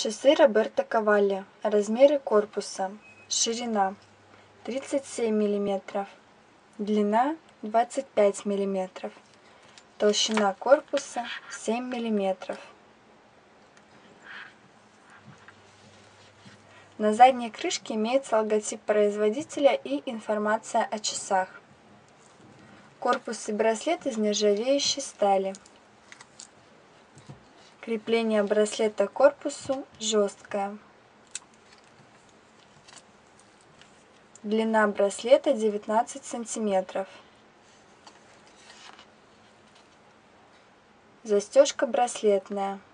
Часы Роберто Кавалли. Размеры корпуса. Ширина 37 мм, длина 25 мм, толщина корпуса 7 мм. На задней крышке имеется логотип производителя и информация о часах. Корпус и браслет из нержавеющей стали. Крепление браслета к корпусу жесткое. Длина браслета 19 см. Застежка браслетная.